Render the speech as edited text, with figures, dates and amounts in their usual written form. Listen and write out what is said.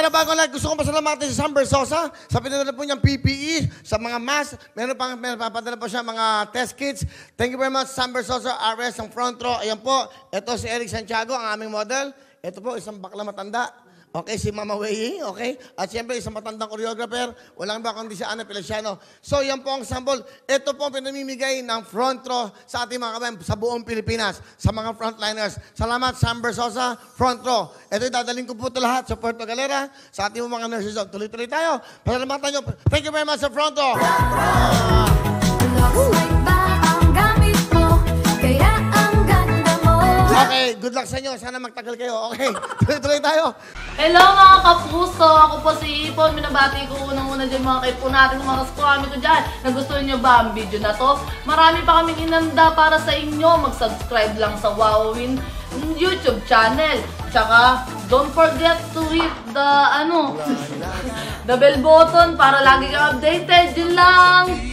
Pero bago lang, gusto kong pasalamatan si Sam Bersosa sa pinadala po niyang PPE, sa mga mask. Meron papadala po siya mga test kits. Thank you very much, Sam Bersosa, RS, ang front row. Ayan po, ito si Eric Santiago, ang aming model. Ito po, isang bakla matanda. Okay, si Mama Wei, okay? At siyempre, isang matandang choreographer. Walang iba kundi si Ana Feliciano. So, yan po ang sample. Ito po ang pinamimigay ng front row sa ating mga kabayan sa buong Pilipinas, sa mga frontliners. Salamat, Sam Bersosa, front row. Ito, dadaling ko po ito lahat sa Puerto Galera, sa ating mga nurses. Tuloy-tuloy tayo. Pasalamatan nyo. Thank you very much sa front row. Okay, good luck sa inyo. Sana magtagal kayo. Okay, tuloy-tuloy tayo. Hello mga kapuso! Ako po si Ipon. Minabati ko unang-una dyan mga kaipo natin, mga kaskwami ko dyan. Nagustuhan nyo ba ang video na to? Marami pa kaming inanda para sa inyo. Mag-subscribe lang sa Wowin YouTube channel. Tsaka, don't forget to hit the, the bell button para lagi kang updated. Yun lang!